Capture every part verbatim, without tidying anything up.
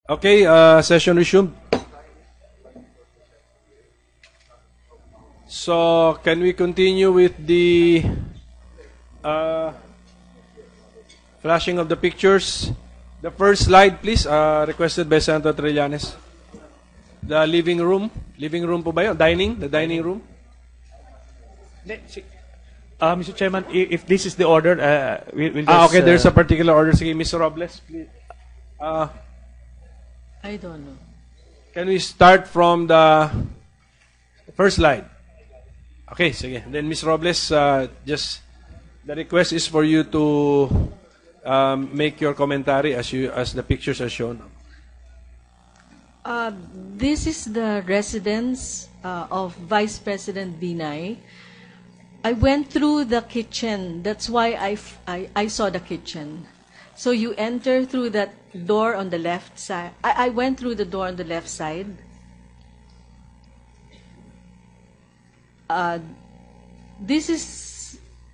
Okay, uh, session resumed. So, can we continue with the uh, flashing of the pictures? The first slide, please, uh, requested by Senator Trillanes. The living room. Living room po ba yun? Dining? The dining room? Uh, Mister Chairman, i- if this is the order, uh, we'll, we'll just... Ah, okay, there's uh, a particular order. Sige, Mister Robles, please. Uh, I don't know. Can we start from the first slide? Okay, sige. Then, Miz Robles, uh, just the request is for you to um, make your commentary as you as the pictures are shown. Uh, this is the residence uh, of Vice President Binay. I went through the kitchen. That's why I, f- I, I saw the kitchen. So you enter through that door on the left side. I, I went through the door on the left side. Uh, this is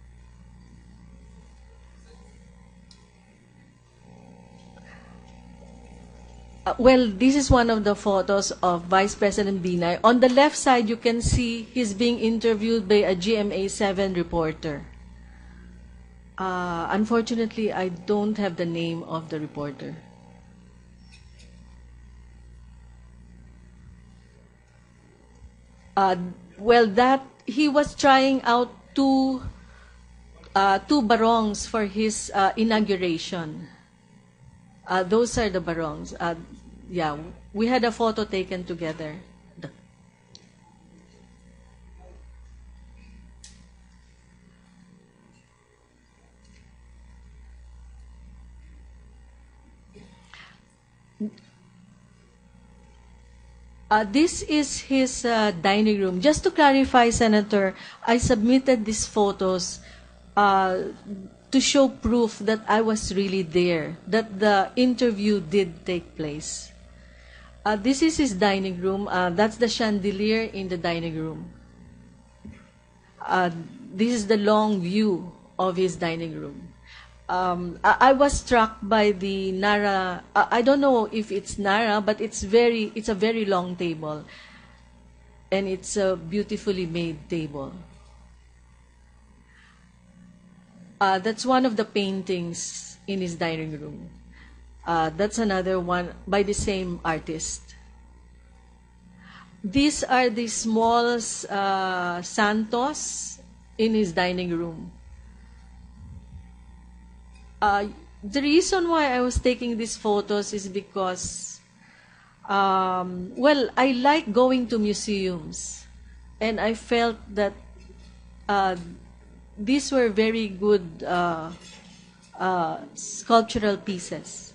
uh, well, this is one of the photos of Vice President Binay. On the left side, you can see he's being interviewed by a G M A seven reporter. Uh, unfortunately, I don't have the name of the reporter. Uh, well, that he was trying out two uh, two barongs for his uh, inauguration. Uh, those are the barongs. Uh, yeah, we had a photo taken together. Uh, this is his uh, dining room. Just to clarify, Senator, I submitted these photos uh, to show proof that I was really there, that the interview did take place. Uh, this is his dining room. Uh, that's the chandelier in the dining room. Uh, this is the long view of his dining room. Um, I, I was struck by the Nara. Uh, I don't know if it's Nara, but it's very. It's a very long table, and it's a beautifully made table. Uh, that's one of the paintings in his dining room. Uh, that's another one by the same artist. These are the small uh, Santos in his dining room. Uh, the reason why I was taking these photos is because, um, well, I like going to museums, and I felt that uh, these were very good uh, uh, sculptural pieces.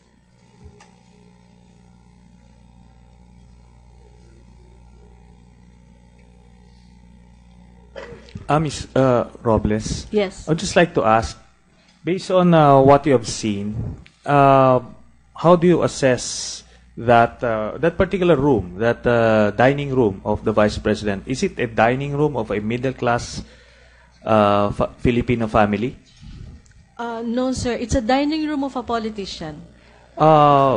uh, Miz Uh, Robles, Yes. I'd just like to ask, based on uh, what you have seen, uh, how do you assess that uh, that particular room, that uh, dining room of the Vice President? Is it a dining room of a middle-class uh, fa- Filipino family? Uh, no, sir. It's a dining room of a politician. Uh,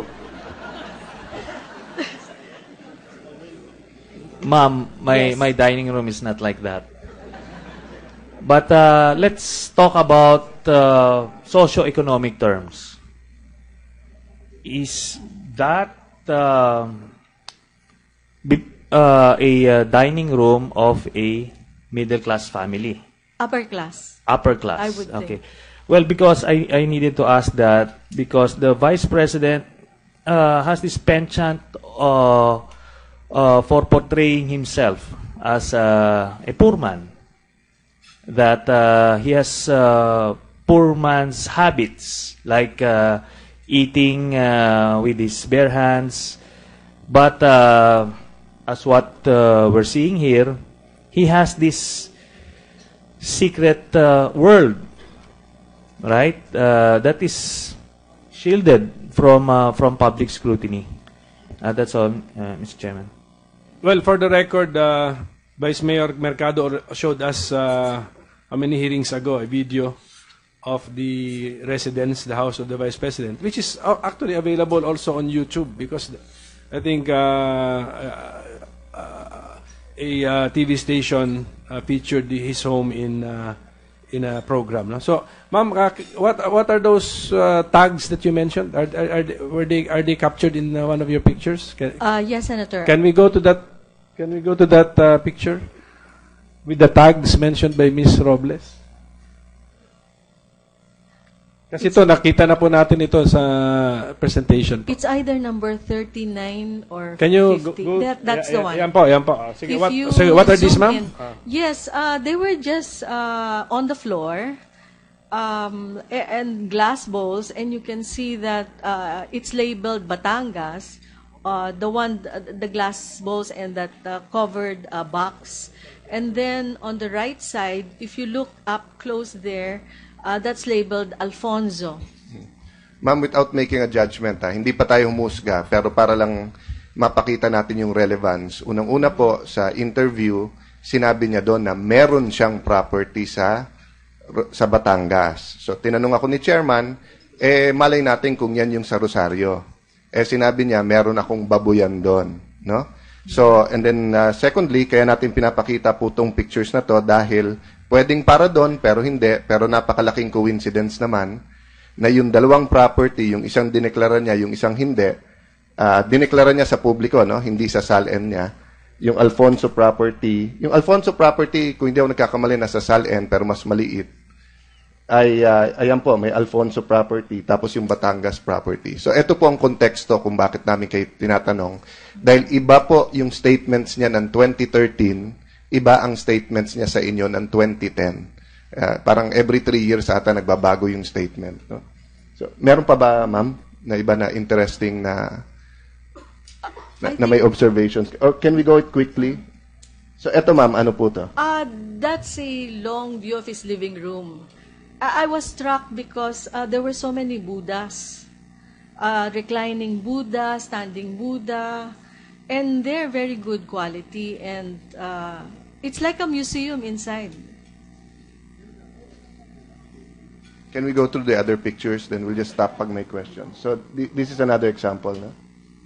Ma'am, my, Yes. my dining room is not like that. But uh, let's talk about uh, socio-economic terms. Is that uh, bi- uh, a uh, dining room of a middle-class family? Upper class. Upper class. I would okay. think. Well, because I, I needed to ask that because the Vice President uh, has this penchant uh, uh, for portraying himself as uh, a poor man. That uh, he has uh, poor man's habits, like uh, eating uh, with his bare hands. But uh, as what uh, we're seeing here, he has this secret uh, world, right? Uh, that is shielded from uh, from public scrutiny. Uh, that's all, uh, Mister Chairman. Well, for the record, uh, Vice Mayor Mercado showed us uh, how many hearings ago a video of the residence, the house of the Vice President, which is uh, actually available also on YouTube because I think uh, uh, uh, a uh, T V station uh, featured the, his home in uh, in a program. No? So, ma'am, uh, what what are those uh, tags that you mentioned? Are, are, are they, were they are they captured in uh, one of your pictures? Can, Uh, yes, Senator. can we go to that? Can we go to that uh, picture with the tags mentioned by Miz Robles? Kasi ito, nakita na po natin ito sa presentation. It's either number thirty-nine or Can you fifty. go, go That, that's y- the y- one. Yan po, yan po. Ah, Sige, If what, you sige, what are these, zoom ma'am? in- Yes, uh, they were just uh, on the floor um, a- and glass bowls, and you can see that uh, it's labeled Batangas, uh, the one, the glass bowls and that uh, covered uh, box. And then on the right side, if you look up close there, uh, that's labeled Alfonso. Ma'am, without making a judgment, ha, hindi pa tayo humusga, pero para lang mapakita natin yung relevance. Unang-una po, sa interview, sinabi niya doon na meron siyang property sa sa Batangas. So, tinanong ako ni Chairman, eh, malay natin kung yan yung sa Rosario. Eh, sinabi niya, meron akong babuyan doon. No? So, and then, uh, secondly, kaya natin pinapakita po tong pictures na to dahil pwedeng para doon, pero hindi, pero napakalaking coincidence naman na yung dalawang property, yung isang dineklara niya, yung isang hindi, uh, dineklara niya sa publiko, no? Hindi sa S A L N niya. Yung Alfonso property, yung Alfonso property, kung hindi ako nagkakamali, nasa S A L N, pero mas maliit, ay, uh, ayan po, may Alfonso property, tapos yung Batangas property. So, ito po ang konteksto kung bakit namin kayo tinatanong. Dahil iba po yung statements niya ng twenty thirteen, iba ang statements niya sa inyo ng twenty ten. Uh, parang every three years ata nagbabago yung statement. No? So, meron pa ba, ma'am, na iba na interesting na na, na may observations? Or can we go it quickly? So, eto ma'am, ano po to? Uh, that's a long view of his living room. I, I was struck because uh, there were so many Buddhas. Uh, reclining Buddha, standing Buddha, and they're very good quality, and uh, it's like a museum inside. Can we go through the other pictures? Then we'll just stop pag may questions. So, th- this is another example, no?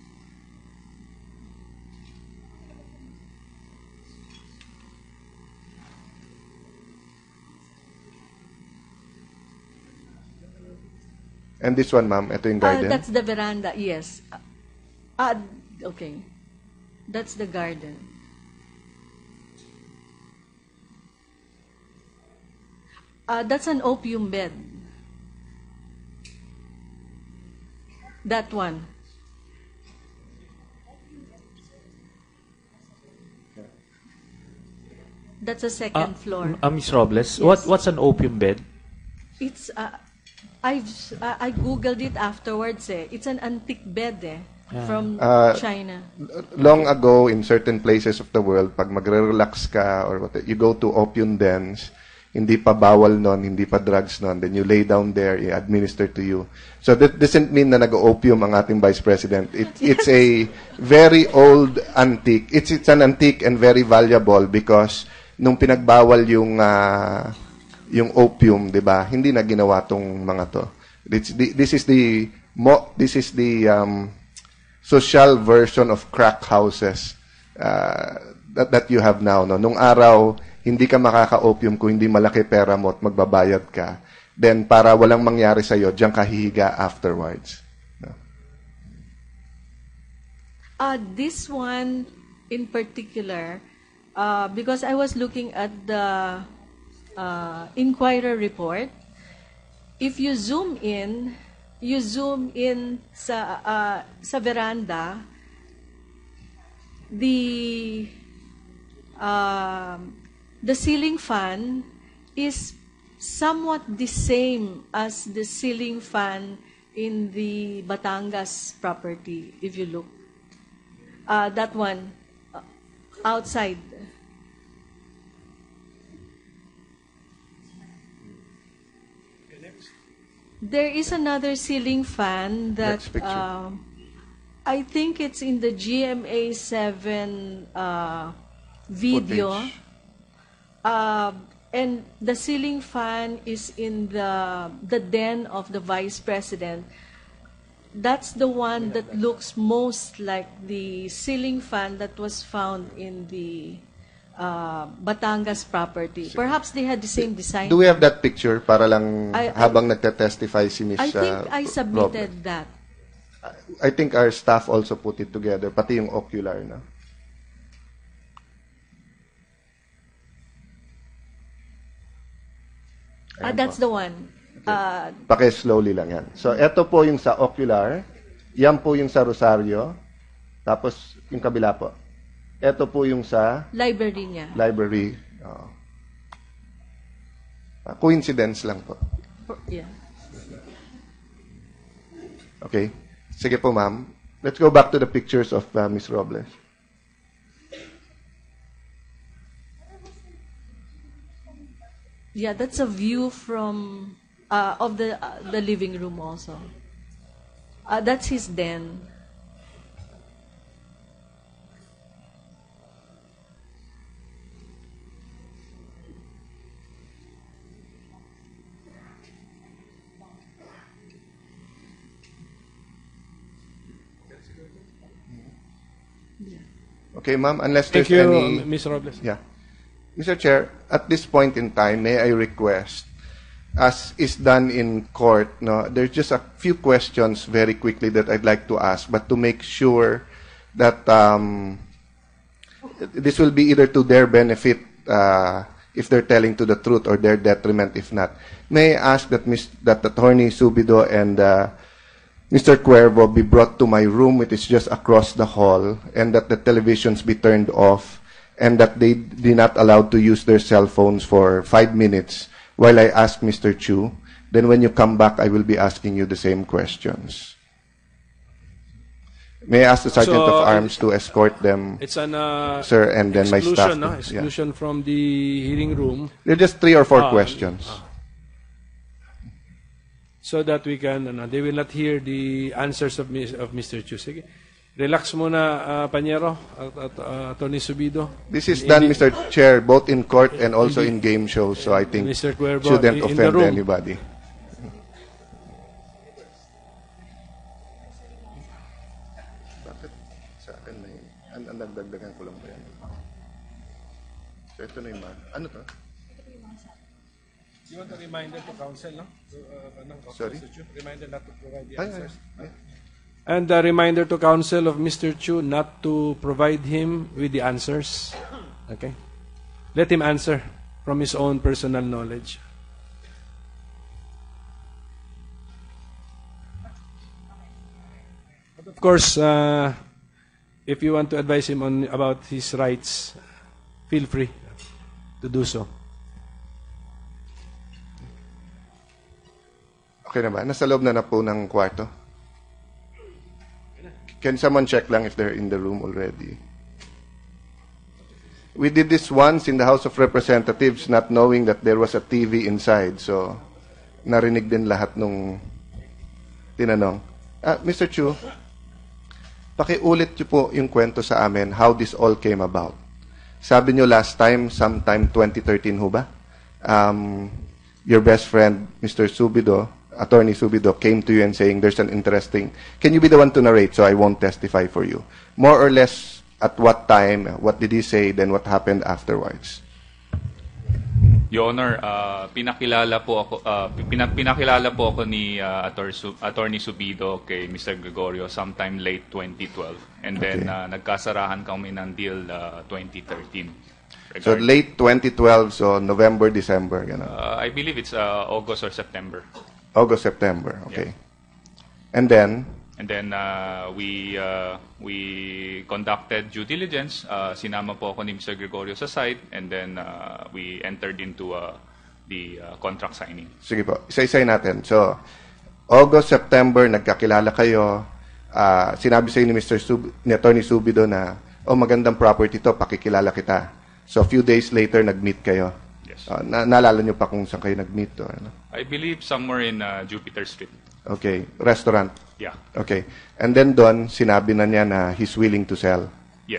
And this one, ma'am, ito yung Uh, garden. that's the veranda, yes. Uh, uh, okay. That's the garden. Uh, that's an opium bed. That one. That's a second Uh, floor. uh, Miz Robles, Yes. what what's an opium bed? It's uh, I've uh, I googled it afterwards. Eh. It's an antique bed eh, from Uh, China. Long ago, in certain places of the world, pag magre-relax ka or what, you go to opium dens, hindi pa bawal nun, hindi pa drugs nun, then you lay down there, i-administer to you. So that doesn't mean na nag-opium ang ating Vice President. It, it's a very old antique. It's, it's an antique and very valuable because nung pinagbawal yung uh, yung opium, 'di ba? Hindi na ginawa tong mga to. This, this is the mo, this is the um, social version of crack houses uh, that, that you have now. No? Nung araw, hindi ka makaka-opium kung hindi malaki pera mo at magbabayad ka. Then, para walang mangyari sa'yo, diyan ka hihiga afterwards. No? Uh, this one in particular, uh, because I was looking at the uh, Inquirer report, if you zoom in, you zoom in sa uh, sa veranda, the um the ceiling fan is somewhat the same as the ceiling fan in the Batangas property, if you look. Uh, that one, uh, outside. There is another ceiling fan that Next picture. um, I think it's in the G M A seven uh, video. Footage. Uh, And the ceiling fan is in the the den of the vice president. That's the one that looks most like the ceiling fan that was found in the uh, Batangas property. Perhaps they had the same design. Do we have that picture para lang I- I- habang nagte-testify si Miss I think uh, I Robles? submitted that. I think our staff also put it together, pati yung ocular, no? Ah, that's the one. Uh, Paki-slowly lang yan. So, eto po yung sa ocular. Yan po yung sa Rosario. Tapos, yung kabila po. Eto po yung sa library niya. library. Oo. Ah, coincidence lang po. Yeah. Okay? Sige po, ma'am. Let's go back to the pictures of uh, Miss Robles. Yeah, that's a view from uh, of the uh, the living room also. Uh, that's his den. Okay, ma'am. Unless Thank there's you, any... Miz Robles. Yeah. Mister Chair, at this point in time, may I request, as is done in court, no, there's just a few questions very quickly that I'd like to ask, but to make sure that um, this will be either to their benefit uh, if they're telling to the truth or their detriment if not. May I ask that, Miz that Attorney Subido and uh, Mister Cuervo be brought to my room, it is just across the hall, and that the televisions be turned off, and that they be not allowed to use their cell phones for five minutes while I ask Mister Chu. Then when you come back, I will be asking you the same questions. May I ask the Sergeant So, of Arms to escort them, It's an uh, sir, and then my staff. exclusion, no? Yeah. Exclusion from the hearing room There are just three or four Ah, questions. so that we can, ano, they will not hear the answers of, Mis- of Mister Chu. Sige. Relax muna, uh, Panyero, at, at uh, Attorney Subido. This is In- done, in- Mister Chair, both in court and also in game shows, so I think Mister Cuervo, shouldn't in- in the offend room. anybody. Bakit sa akin may, an ang nagdagdagan ko lang ba yan? So ito na yung man. Ano to? You want a reminder to counsel, no? To, uh, ano, Sorry? Mister Chu? Reminder not to provide the Ay, ay, answers. ay. And a reminder to counsel of Mister Chu not to provide him with the answers. Okay? Let him answer from his own personal knowledge. But of course, uh, if you want to advise him on about his rights, feel free to do so. Okay na ba? Nasa loob na na po ng kwarto. Can someone check lang if they're in the room already? We did this once in the House of Representatives not knowing that there was a T V inside. So, narinig din lahat nung tinanong. Ah, Mister Chu, pakiulit niyo po yung kwento sa amin how this all came about. Sabi niyo last time, sometime twenty thirteen ho ba? Um, your best friend, Mister Subido, Attorney Subido, came to you and saying there's an interesting... Can you be the one to narrate so I won't testify for you? More or less, at what time, what did he say, then what happened afterwards? Your Honor, uh, pinakilala po ako uh, pina- pinakilala po ako ni uh, Attorney, Su- Attorney Subido kay Mister Gregorio sometime late twenty twelve, and then Okay. uh, nagkasarahan kami ng deal uh, twenty thirteen. So, Regard- late twenty twelve, so November, December, gano'n. uh, I believe it's uh, August or September. August, September, okay. And then, And then uh, we uh, we conducted due diligence. Uh, sinama po ako ni Mister Gregorio sa site, and then uh, we entered into uh, the uh, contract signing. sige po, isa-isay natin. So, August, September, nagkakilala kayo. Ah, sinabi sa ni Mister Sub, ni Attorney Subido na, oh, magandang property to, pakikilala kita. So, a few days later, nag-meet kayo. Yes. Ah, na naalala niyo pa kung saan kayo nag-meet? To, ano? I believe somewhere in uh, Jupiter Street. Okay, restaurant. Yeah. Okay. And then doon, sinabi na niya na he's willing to sell. Yes.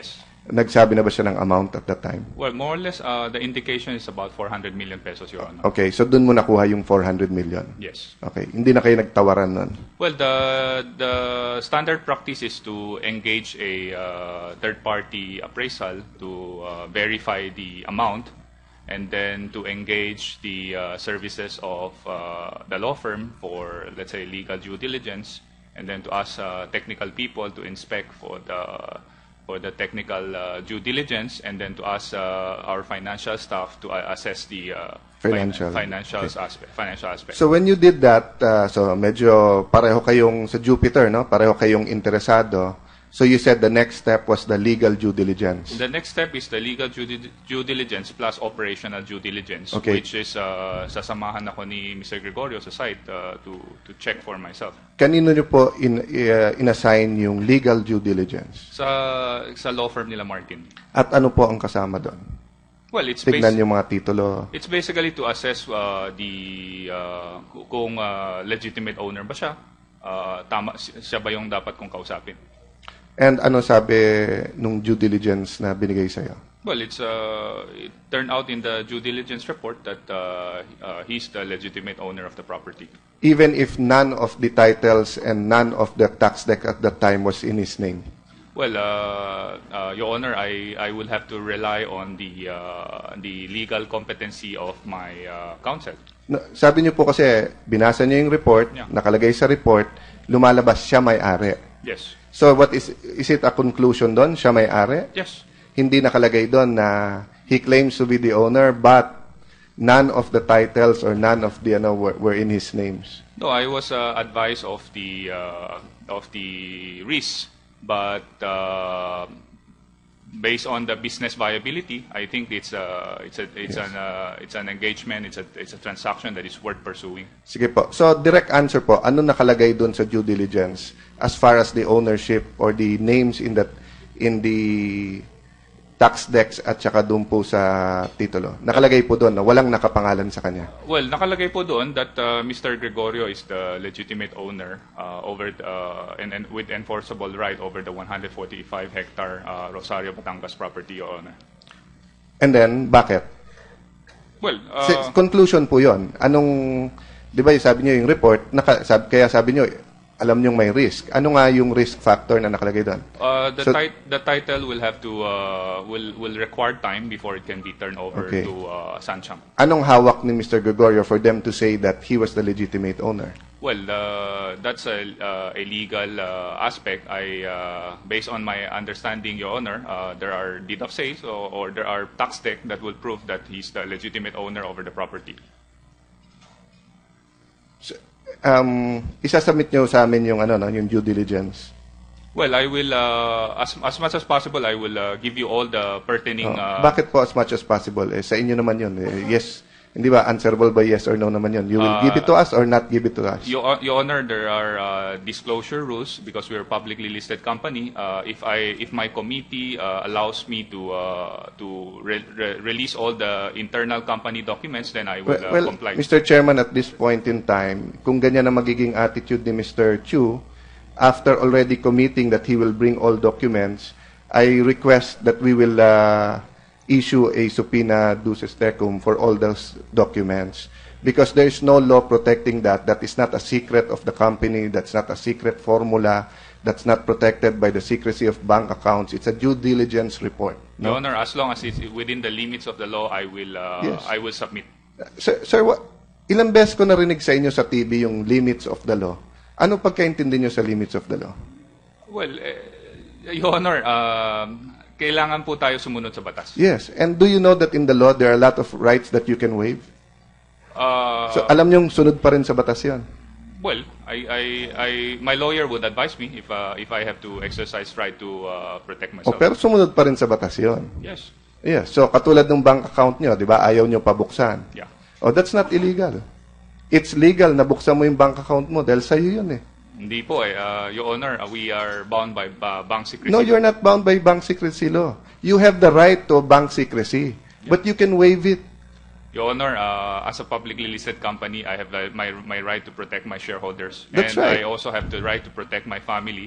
Nagsabi na ba siya ng amount at that time? Well, more or less, uh, the indication is about four hundred million pesos, Your Honor. Okay, so doon mo nakuha yung four hundred million? Yes. Okay, hindi na kayo nagtawaran nun? Well, the the standard practice is to engage a uh, third-party appraisal to uh, verify the amount, and then to engage the uh, services of uh, the law firm for, let's say, legal due diligence, and then to ask uh, technical people to inspect for the for the technical uh, due diligence, and then to ask uh, our financial staff to uh, assess the uh, Financial. fin- financial aspect. Financial aspect. So when you did that, uh, so medyo pareho kayong sa Jupiter, no? Pareho kayong interesado. So you said the next step was the legal due diligence. The next step is the legal due, di- due diligence plus operational due diligence, Okay. which is uh, sasamahan ako ni Mister Gregorio sa site uh, to to check for myself. Kanino nyo po in, uh, inassign yung legal due diligence? Sa sa law firm nila Martin. At ano po ang kasama doon? Well, it's Tignan basi- yung mga titulo. it's basically to assess uh, the uh, kung uh, legitimate owner ba siya, uh, tama si- siya ba yung dapat kong kausapin. And ano sabi nung due diligence na binigay sa'yo? Well, it's uh, it turned out in the due diligence report that uh, uh, he's the legitimate owner of the property. Even if none of the titles and none of the tax deck at that time was in his name. Well, uh, uh, Your Honor, I, I will have to rely on the uh, the legal competency of my uh, counsel. Na- Sabi niyo po kasi, binasa niyo yung report, Yeah. nakalagay sa report, lumalabas siya may-ari. Yes. So what is is it a conclusion doon? Siya may-ari? Yes. Hindi nakalagay doon na he claims to be the owner but none of the titles or none of the ano were, were in his names. No, I was uh, advised of the uh, of the risk, but uh, based on the business viability, I think it's a it's a it's Yes. an uh, it's an engagement, it's a it's a transaction that is worth pursuing. Sige po. So direct answer po, ano nakalagay doon sa due diligence as far as the ownership or the names in that in the tax decks at saka doon po sa titulo. Nakalagay po doon na walang nakapangalan sa kanya. Well, nakalagay po doon that uh, Mister Gregorio is the legitimate owner uh, over the, uh, and, and with enforceable right over the one hundred forty-five hectare uh, Rosario Batangas property, Your Honor. And then, bakit? Well, Si- uh, conclusion po yon. Anong, di ba sabi niyo yung report, naka, sab, kaya sabi niyo, alam niyong may risk. Ano nga yung risk factor na nakalagay doon? uh, the, So- tit- the title will have to uh, will will require time before it can be turned over Okay. to uh, Sanchang. Anong hawak ni Mister Gregorio for them to say that he was the legitimate owner? Well, uh, that's a, uh, a legal uh, aspect. I, uh, based on my understanding, Your Honor, uh, there are deed of sales or, or there are tax deck that will prove that he's the legitimate owner over the property. Um, isasubmit niyo sa amin yung ano no, yung due diligence. Well, I will, uh, as, as much as possible, I will uh, give you all the pertaining... Oh, Uh, bakit po as much as possible? Eh, sa inyo naman yun. Eh, yes, hindi ba answerable by yes or no naman yun? You will Uh, give it to us or not give it to us? Your, Your Honor, there are uh, disclosure rules because we're a publicly listed company. Uh, if I, if my committee uh, allows me to uh, to re- re- release all the internal company documents, then I will Well, uh, well, comply. Mister Chairman, at this point in time, kung ganyan na magiging attitude ni Mister Chu, after already committing that he will bring all documents, I request that we will uh, issue a subpoena duces tecum for all those documents because there is no law protecting that. That is not a secret of the company. That's not a secret formula. That's not protected by the secrecy of bank accounts. It's a due diligence report. Your Honor, as long as it's within the limits of the law, I will uh, Yes. I will submit. Sir, sir what, ilang beses ko narinig sa inyo sa T V yung limits of the law. Ano pagkaintindi nyo sa limits of the law? Well, eh, Your Honor, um, kailangan po tayo sumunod sa batas. Yes. And do you know that in the law, there are a lot of rights that you can waive? Uh, So, alam nyong sunod pa rin sa batas yan. well, I, I, I, my lawyer would advise me if uh, if I have to exercise right to uh, protect O, myself. pero sumunod pa rin sa batas yon. Yes. Yes. So, katulad ng bank account nyo, di ba, ayaw nyo pabuksan. Yeah. Oh, that's not illegal. It's legal na buksan mo yung bank account mo dahil sa'yo yun eh. Hindi po eh. Uh, Your Honor, uh, we are bound by uh, bank secrecy. No, you're not bound by bank secrecy law. You have the right to bank secrecy, but you can waive it. Your Honor, uh, as a publicly listed company, I have uh, my my right to protect my shareholders, That's and right. I also have the right to protect my family.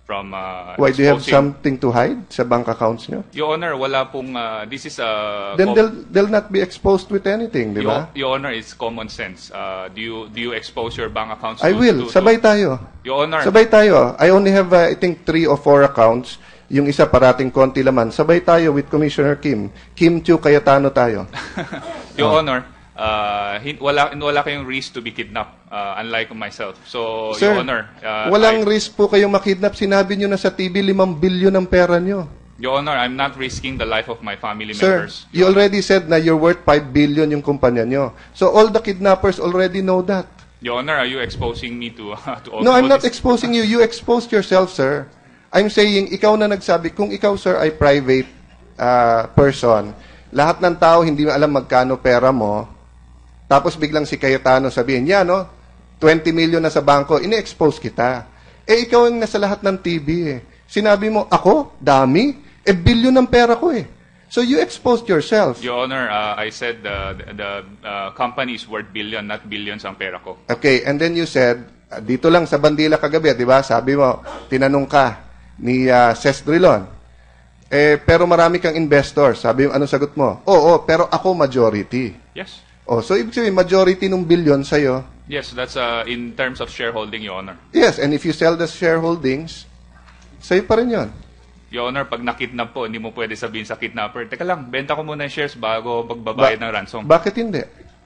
from uh, Why, do you have exposing- something to hide sa bank accounts nyo? Your Honor, wala pong, uh, this is a... Then they'll, they'll not be exposed with anything, di ba? Your, Your Honor, it's common sense. Uh, do you do you expose your bank accounts? I to- will. to- Sabay to- tayo. Your Honor, Sabay tayo. I only have, uh, I think, three or four accounts. Yung isa parating konti laman. Sabay tayo with Commissioner Kim. Kim Chiu Cayetano tayo. Your Honor, uh, hin- wala wala kayong risk to be kidnapped, uh, unlike myself. So, Sir, Your Honor, uh, walang I- risk po kayong makidnap. Sinabi nyo na sa T V, limang bilyon ang pera nyo. Your Honor, I'm not risking the life of my family Sir, members. you already said na you're worth five billion yung kumpanya nyo. So all the kidnappers already know that. Your Honor, are you exposing me to uh, to all No, I'm all not this? exposing you. You exposed yourself, sir. I'm saying, ikaw na nagsabi, kung ikaw, sir, ay private uh, person, lahat ng tao hindi mo alam magkano pera mo, tapos biglang si Cayetano sabihin, yan, no? twenty million na sa bangko, ini-expose kita. Eh, ikaw ang nasa lahat ng T V, eh. Sinabi mo, ako? Dami? Eh, billion ng pera ko, eh. So, you exposed yourself. Your Honor, uh, I said the the, the uh, company is worth billion, not billions ang pera ko. Okay, and then you said, uh, dito lang sa Bandila kagabi, di ba? Sabi mo, tinanong ka ni uh, Ces Drilon, eh, pero marami kang investor. Sabi mo, anong sagot mo? Oo, pero ako majority. Yes. Oh, so ibig sabihin, majority ng billion sa'yo. Yes, that's uh, in terms of shareholding, Your Honor. Yes, and if you sell the shareholdings, sa'yo pa rin yun. Your Honor, pag nakidnap po, hindi mo pwede sabihin sa kidnapper, teka lang, benta ko muna yung shares bago magbabayad Ba- ng ransom. Bakit hindi?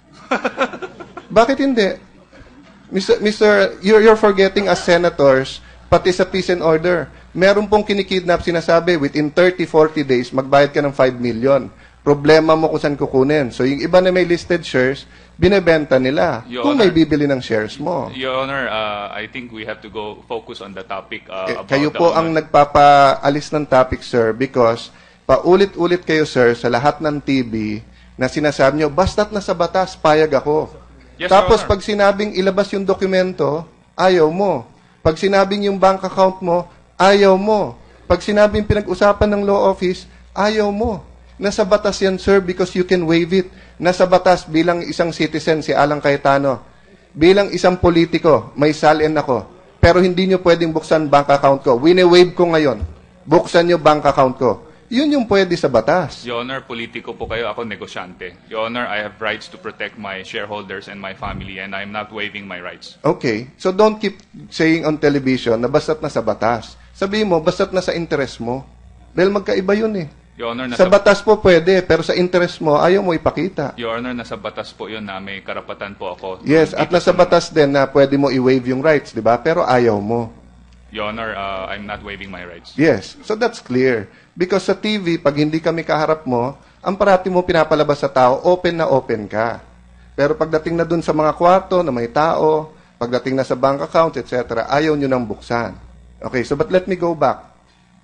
Bakit hindi? Mister Mister You're, you're forgetting as senators, pati sa peace and order. Meron pong kinikidnap, sinasabi, within thirty, forty days, magbayad ka ng five million. Problema mo kung saan kukunin. So, yung iba na may listed shares, binebenta nila. Your kung Honor, may bibili ng shares mo. Your Honor, uh, I think we have to go focus on the topic uh, Eh, about kayo the po owner. ang nagpapaalis ng topic, sir, because paulit-ulit kayo, sir, sa lahat ng T V na sinasabi nyo, basta't nasa batas, payag ako. Yes, Tapos Your Honor. pag sinabing ilabas yung dokumento, ayaw mo. Pag sinabing yung bank account mo, ayaw mo. Pag sinabing pinag-usapan ng law office, ayaw mo. Nasa batas yan, sir, because you can waive it. Nasa batas bilang isang citizen, si Alan Cayetano. Bilang isang politiko, may salin ako. Pero hindi nyo pwedeng buksan bank account ko. Wine-waive ko ngayon. Buksan nyo bank account ko. Yun yung pwede sa batas. Your Honor, politiko po kayo, ako negosyante. Your Honor, I have rights to protect my shareholders and my family and I'm not waiving my rights. Okay. So don't keep saying on television na basta't nasa batas. Sabihin mo, basta't nasa interest mo. Dahil magkaiba yun eh. Your Honor, Sa nasa, batas po pwede, pero sa interest mo, ayaw mo ipakita. Your Honor, nasa batas po yun na may karapatan po ako. Yes, at Dito nasa sa- batas din na pwede mo i-waive yung rights, di ba? Pero ayaw mo. Your Honor, uh, I'm not waiving my rights. Yes, so that's clear. Because sa T V, pag hindi kami kaharap mo, ang parati mo pinapalabas sa tao, open na open ka. Pero pagdating na dun sa mga kwarto na may tao, pagdating na sa bank account, et cetera, ayaw nyo nang buksan. Okay, so but let me go back.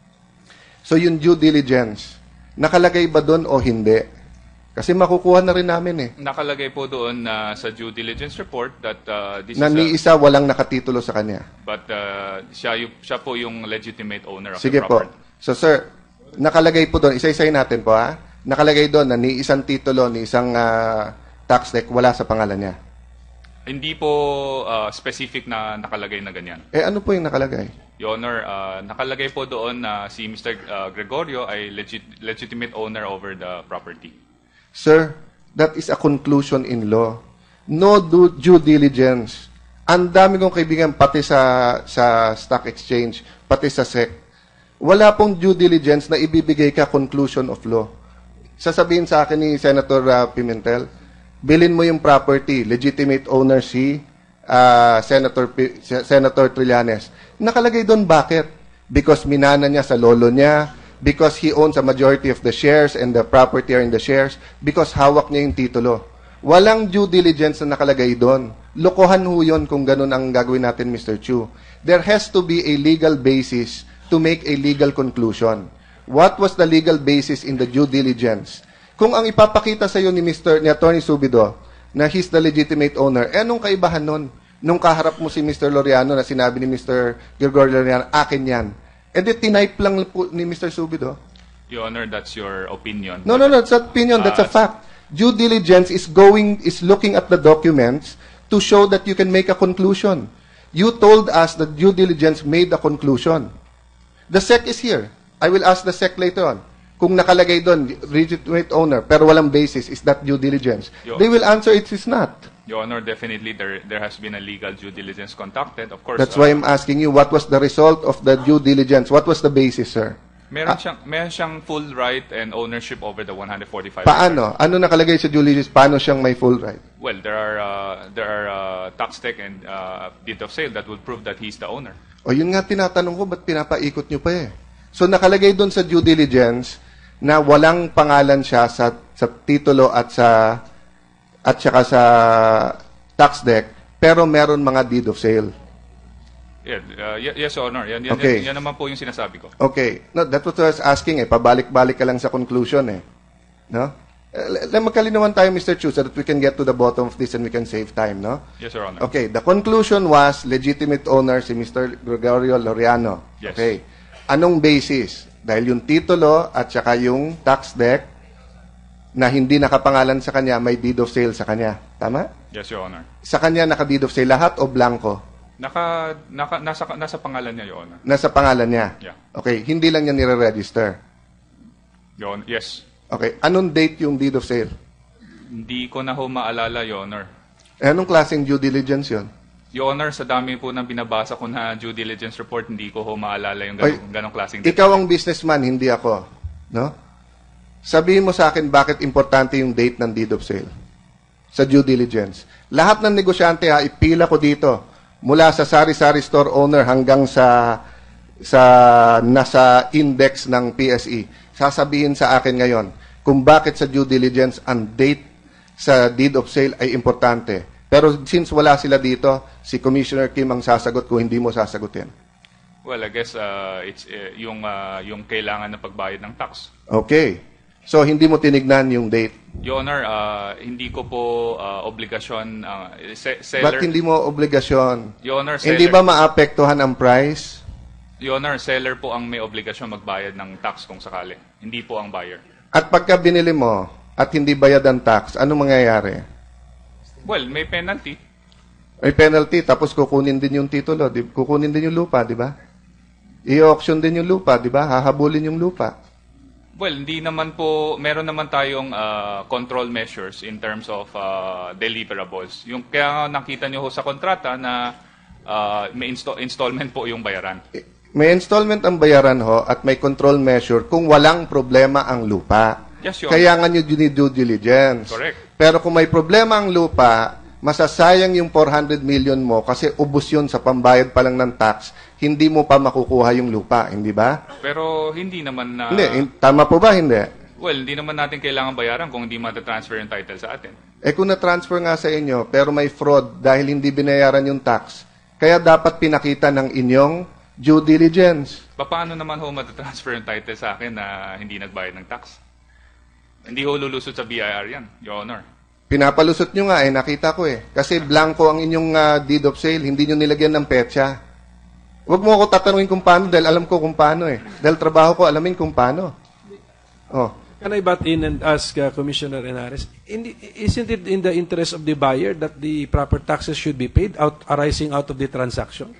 So yung due diligence, nakalagay ba dun o hindi? Kasi makukuha na rin namin eh. Nakalagay po doon na sa due diligence report that uh, this Na is ni a, isa walang nakatitulo sa kanya. but uh, siya, yu- siya po yung legitimate owner of Sige the po. property. So sir, nakalagay po doon, isa-isayin natin po ha. Nakalagay doon na ni isang titulo, ni isang ah, tax deck, wala sa pangalan niya. Hindi po uh, specific na nakalagay na ganyan. Eh ano po yung nakalagay? Your Honor, uh, nakalagay po doon na si Mister uh, Gregorio ay legit- legitimate owner over the property. Sir, that is a conclusion in law. No due, due diligence. Ang dami kong kaibigan, pati sa, sa stock exchange, pati sa S E C. Wala pong due diligence na ibibigay ka conclusion of law. Sasabihin sa akin ni Senator uh, Pimentel, bilin mo yung property, legitimate owner si uh, Senator P- Senator Trillanes. Nakalagay doon bakit? Because minana niya sa lolo niya, because he owns a majority of the shares and the property are in the shares, because hawak niya yung titulo. Walang due diligence na nakalagay doon. Lokohan ho yun kung ganun ang gagawin natin, Mister Chu. There has to be a legal basis to make a legal conclusion. What was the legal basis in the due diligence? Kung ang ipapakita sa iyo ni Mister ni Attorney Subido na he's the legitimate owner, eh anong kaibahan nun? Nung kaharap mo si Mister Loriano na sinabi ni Mister Gregorio Loriano, akin yan. Eh di tinype lang po ni Mister Subido. Your Honor, that's your opinion. No, no, no, that's not opinion, that's a Ah, fact. Due diligence is going, is looking at the documents to show that you can make a conclusion. You told us that due diligence made a conclusion. The S E C is here. I will ask the S E C later on. Kung nakalagay doon, legitimate owner, pero walang basis, is that due diligence? Yo. They will answer it is not. Your Honor, definitely there there has been a legal due diligence conducted. Of course, That's uh, why I'm asking you, what was the result of the due diligence? What was the basis, sir? meron siyang meron siyang full right and ownership over the one hundred forty-five. Paano? Ano nakalagay sa due diligence? Paano siyang may full right? Well, there are uh, there are uh, tax tech and uh, deed of sale that would prove that he's the owner. O yun nga tinatanong ko, ba't pinapaikot nyo pa eh? So nakalagay doon sa due diligence na walang pangalan siya sa sa titulo at sa at saka sa tax deck, pero meron mga deed of sale. Yeah, uh, y- yes, Your Honor. Yan, yan, Okay. yan, yan naman po yung sinasabi ko. Okay. No, that's what I was asking eh. Pabalik-balik ka lang sa conclusion eh. No? Uh, magkalinawan tayo, Mister Chu, so that we can get to the bottom of this and we can save time, no? Yes, Your Honor. Okay, the conclusion was legitimate owner si Mister Gregorio Laureano. Yes. Okay. Anong basis? Dahil yung titulo at saka yung tax deck na hindi nakapangalan sa kanya, may deed of sale sa kanya. Tama? Yes, Your Honor. Sa kanya naka-deed of sale lahat o blanco? Naka, naka nasa nasa pangalan niya, Your Honor. Nasa pangalan niya? Yeah. Okay, hindi lang niya nire-register. Your Honor. Yes. Okay, anong date yung deed of sale? Hindi ko na ho maalala, Your Honor. Eh, anong klaseng due diligence yun? Your Honor, sa dami po ng binabasa ko na due diligence report, hindi ko ho maalala yung Oy, ganong, ganong klaseng Ikaw ang businessman, hindi ako. No? Sabihin mo sa akin bakit importante yung date ng deed of sale sa due diligence. Lahat ng negosyante, ha, ipila ko dito. Mula sa sari-sari store owner hanggang sa sa nasa index ng P S E. Sasabihin sa akin ngayon kung bakit sa due diligence ang date sa deed of sale ay importante. Pero since wala sila dito, si Commissioner Kim ang sasagot kung hindi mo sasagutin. Well, I guess uh, it's uh, yung uh, yung kailangan ng pagbayad ng tax. Okay. So, hindi mo tinignan yung date. Your Honor, uh, hindi ko po uh, obligasyon uh, se- seller. Ba't hindi mo obligasyon? Your Honor, seller. Hindi ba maapektuhan ang price? Your Honor, seller po ang may obligasyon magbayad ng tax kung sakali. Hindi po ang buyer. At pagka binili mo at hindi bayad ang tax, ano mangyayari? Well, may penalty. May penalty, tapos kukunin din yung titulo, di, kukunin din yung lupa, di ba? I-auction din yung lupa, di ba? Hahabulin yung lupa. Well, hindi naman po, meron naman tayong uh, control measures in terms of uh, deliverables. Yung, kaya nga nakita nyo ho sa kontrata na uh, may insta- installment po yung bayaran. May installment ang bayaran ho at may control measure kung walang problema ang lupa. Yes, Your Kaya nga nyo need due diligence. Correct. Pero kung may problema ang lupa, masasayang yung four hundred million mo kasi ubos yun sa pambayad pa lang ng tax, hindi mo pa makukuha yung lupa, hindi ba? Pero hindi naman na... Hindi, in- tama po ba? Hindi. Well, hindi naman natin kailangan bayaran kung hindi matatransfer yung title sa atin. Eh kung na-transfer nga sa inyo, pero may fraud dahil hindi binayaran yung tax, kaya dapat pinakita ng inyong due diligence. Paano naman ho matatransfer yung title sa akin na hindi nagbayad ng tax? Hindi ho lulusot sa B I R yan, Your Honor. Pinapalusot nyo nga eh, nakita ko eh. Kasi blanco ang inyong ah, deed of sale, hindi nyo nilagyan ng petsa. Huwag mo ako tatanungin kung paano dahil alam ko kung paano eh. Dahil trabaho ko, alamin kung paano. Oh. Can I butt in and ask uh, Commissioner Henares, in the, isn't it in the interest of the buyer that the proper taxes should be paid out arising out of the transaction?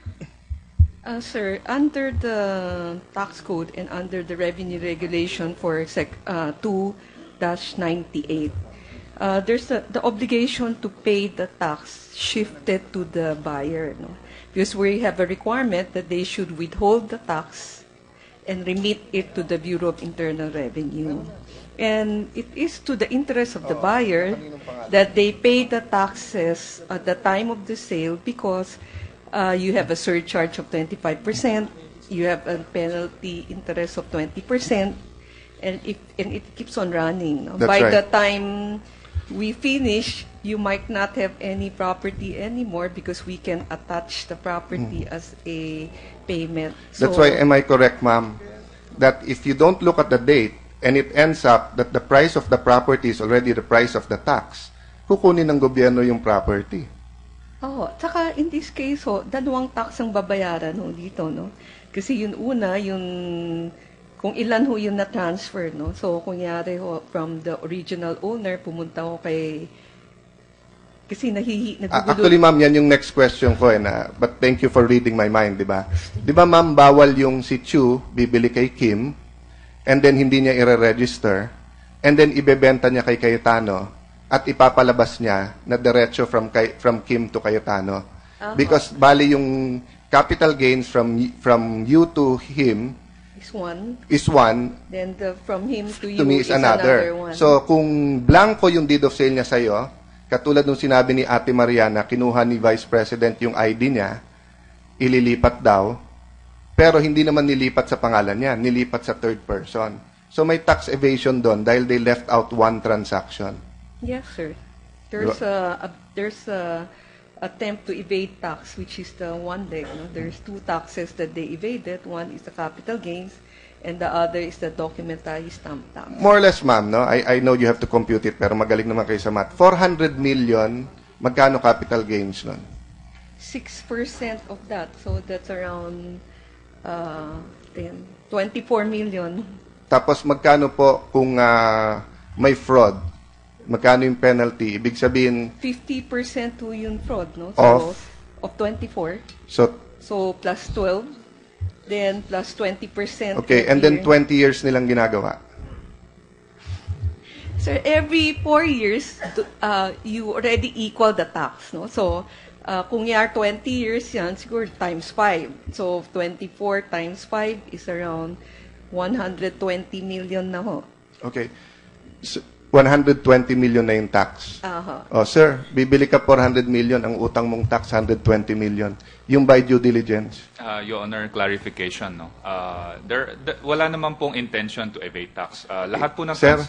Uh, sir, under the tax code and under the revenue regulation for sec, uh, two dash ninety-eight, uh, there's a, the obligation to pay the tax shifted to the buyer. No? Because we have a requirement that they should withhold the tax and remit it to the Bureau of Internal Revenue. And it is to the interest of the buyer that they pay the taxes at the time of the sale because uh, you have a surcharge of twenty-five percent, you have a penalty interest of twenty percent, and, if, and it keeps on running. No? That's By right. the time we finish, you might not have any property anymore because we can attach the property as a payment. That's So- why, am I correct, ma'am? That if you don't look at the date and it ends up that the price of the property is already the price of the tax, kukunin ng gobyerno yung property. Oh, tsaka in this case, ho, dalawang tax ang babayaran ho dito, no? Kasi yun una, yung kung ilan ho yung na-transfer, no? So, kunyari ho, from the original owner, pumunta ho kay Kasi nahihi, Ah, nagugulo. actually, ma'am, yan yung next question ko. Eh, na, but thank you for reading my mind, di ba? Di ba, ma'am, bawal yung si Chu bibili kay Kim, and then hindi niya i-register, and then ibebenta niya kay Cayetano, at ipapalabas niya na diretso from, kay, from Kim to Cayetano. Because bali yung capital gains from from you to him Is one. is one, Then the, from him to you to me is another. one. So, kung blanco yung deed of sale niya sa'yo, katulad nung sinabi ni Ate Mariana, kinuha ni Vice President yung I D niya, ililipat daw, pero hindi naman nilipat sa pangalan niya, nilipat sa third person. So, may tax evasion doon dahil they left out one transaction. Yes, sir. There's a, a there's a attempt to evade tax, which is the one leg. No? There's two taxes that they evaded. One is the capital gains, and the other is the documentary stamp tax. More or less, ma'am, no? I, I know you have to compute it, pero magaling naman kayo sa math. four hundred million, magkano capital gains nun? Six percent of that, so that's around uh, ten, twenty-four million. Tapos magkano po kung ah, may fraud? Magkano yung penalty? Ibig sabihin, Fifty percent to yun fraud, no? So, Of? of twenty-four. so, So plus twelve, then plus twenty percent. okay, and then twenty years nilang ginagawa. Sir, every four years, uh, you already equal the tax, no? So, uh, kung yar twenty years yan, siguro times five. So, twenty-four times five is around one hundred twenty million na ho. Okay. So, one hundred twenty million na yung tax. Aha. Oh, sir, bibili ka four hundred million, ang utang mong tax one hundred twenty million. Yung by due diligence. Uh, Your Honor, clarification, no? Uh, there, the, wala naman pong intention to evade tax. Uh, lahat po ng Sir, trans-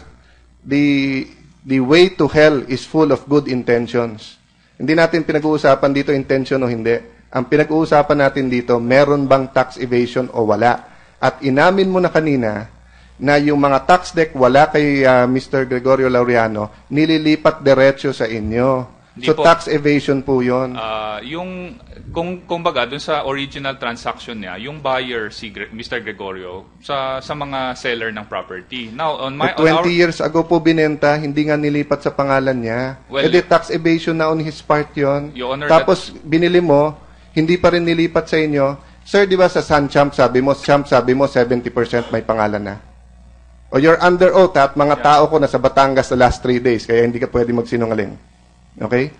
the the way to hell is full of good intentions. Hindi natin pinag-uusapan dito intention o hindi. Ang pinag-uusapan natin dito, meron bang tax evasion o wala? At inamin mo na kanina na yung mga tax deck wala kay uh, Mister Gregorio Laureano, nililipat diretso sa inyo. Hindi So po. tax evasion po yun. Uh, yung, kung, kumbaga, dun sa original transaction niya, yung buyer, si Gre- Mister Gregorio, sa, sa mga seller ng property. Now, on my, Eh, twenty on our, years ago po binenta, hindi nga nilipat sa pangalan niya. Well, Eh di tax evasion na on his part yun. Your Honor, Tapos binili mo, hindi pa rin nilipat sa inyo. Sir, di ba sa Sunchamp sabi mo, Champ sabi mo, seventy percent may pangalan na. O you're under oath at mga Yeah. tao ko nasa Batangas the last three days, kaya hindi ka pwede magsinungaling. Okay?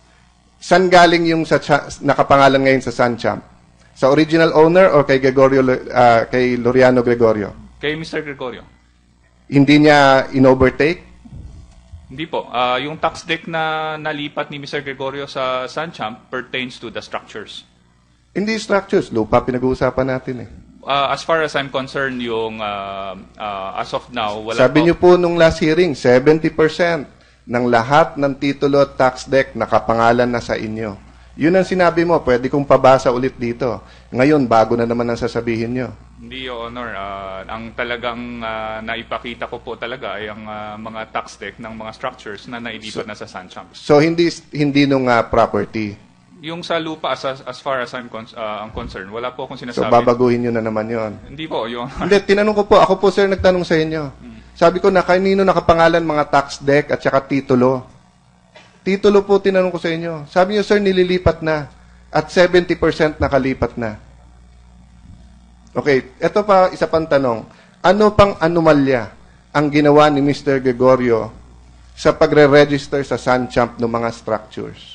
San galing yung sa cha- nakapangalan ngayon sa Sunchamp? Sa original owner or kay Gregorio, uh, kay Laureano Gregorio? kay Mister Gregorio. Hindi niya in-overtake? Hindi po. Uh, yung tax deck na nalipat ni Mister Gregorio sa Sunchamp pertains to the structures. Hindi structures. Lupa pinag-uusapan natin eh. Uh, as far as I'm concerned, yung uh, uh, as of now, wala Sabi po. niyo po nung last hearing, seventy percent ng lahat ng titulo at tax deck nakapangalan na sa inyo. Yun ang sinabi mo, pwede kong pabasa ulit dito. Ngayon, bago na naman ang sasabihin niyo. Hindi, Your Honor. Uh, ang talagang uh, naipakita ko po talaga ay ang uh, mga tax deck ng mga structures na nailipat na sa Sunchamp. So, hindi hindi nung ah, property. Yung sa lupa, as, as far as I'm con- uh, ang concerned, wala po akong So, sinasabi. babaguhin niyo na naman yon. Hindi po, Your Honor. Hindi, tinanong ko po. Ako po, sir, nagtanong sa inyo. Sabi ko na, kanino nakapangalan mga tax deck at saka titulo? Titulo po, tinanong ko sa inyo. Sabi niyo, sir, nililipat na. At seventy percent nakalipat na. Okay, eto pa, isa pang tanong. Ano pang anomalya ang ginawa ni Mister Gregorio sa pagre-register sa Sunchamp ng mga structures?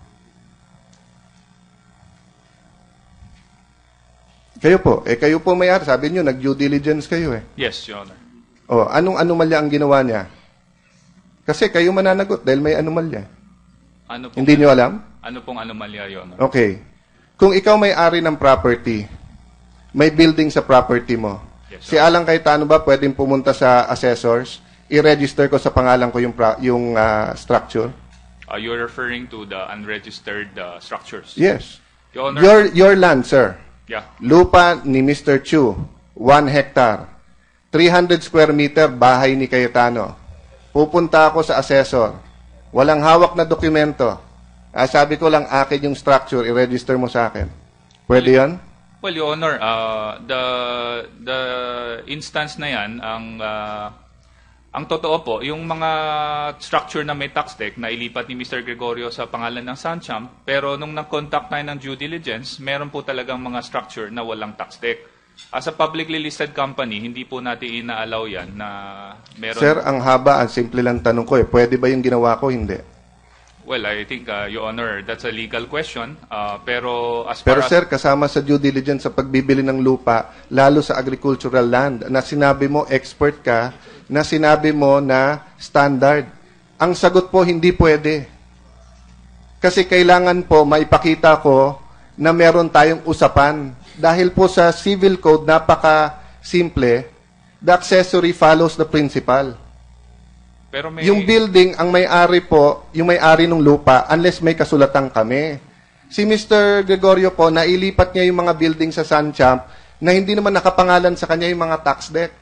Kayo po, eh kayo po may-ari. Sabi niyo, nag-due diligence kayo eh. Yes, Your Honor. Oh, anong anomalya ang ginawa niya? Kasi kayo mananagot dahil may anomalya. Ano pong, Hindi niyo alam? Ano pong anomalya, Your Honor? Okay. Kung ikaw may-ari ng property, may building sa property mo, Yes, si Alang Cayetano ba pwedeng pumunta sa assessors, i-register ko sa pangalan ko yung, pra- yung ah, structure? Uh, you're referring to the unregistered uh, structures. Yes. Your Honor. Your, your land, sir. Yeah. Lupa ni Mister Chu, one hectare. three hundred square meter, bahay ni Cayetano. Pupunta ako sa assessor. Walang hawak na dokumento. Ah, sabi ko lang, akin yung structure, i-register mo sa akin. Pwede yan? Well, Your Honor, uh, the the instance na yan, ang uh, Ang totoo po, yung mga structure na may tax deck na ilipat ni Mister Gregorio sa pangalan ng Sancham, pero nung nag-contact tayo ng due diligence, meron po talagang mga structure na walang tax deck. As a publicly listed company, hindi po natin ina-allow yan na meron... Sir, ang haba, ang simple lang tanong ko eh. Pwede ba yung ginawa ko? Hindi. Well, I think, uh, Your Honor, that's a legal question. Uh, pero as far Pero as... sir, kasama sa due diligence sa pagbibili ng lupa, lalo sa agricultural land, na sinabi mo, expert ka, na sinabi mo na standard. Ang sagot po, hindi pwede. Kasi kailangan po maipakita ko na meron tayong usapan. Dahil po sa civil code, napaka-simple, the accessory follows the principal. Pero may... Yung building, ang may-ari po, yung may-ari ng lupa, unless may kasulatan kami. Si Mister Gregorio po, nailipat niya yung mga building sa Sanchamp na hindi naman nakapangalan sa kanya yung mga tax deck.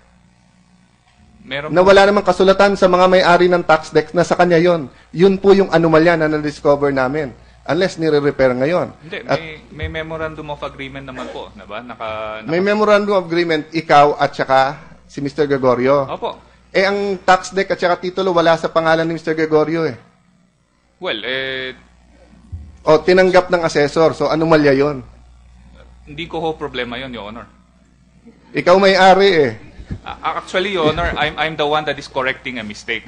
Meron Na wala namang kasulatan sa mga may-ari ng tax deck na sa kanya yon. Yun po yung anomalya na na-discover namin. Unless nire-repair ngayon. Hindi, At may, may memorandum of agreement naman po, na ba? Naka, naka... may memorandum of agreement, ikaw at saka si Mister Gregorio. Opo. Eh, ang tax deck at saka titulo wala sa pangalan ni Mister Gregorio eh. Well, eh, O, tinanggap ng assessor. So, anomalya yon. hindi ko ho problema yon, Your Honor. Ikaw may-ari eh. Uh, actually, Your Honor, I'm, I'm the one that is correcting a mistake.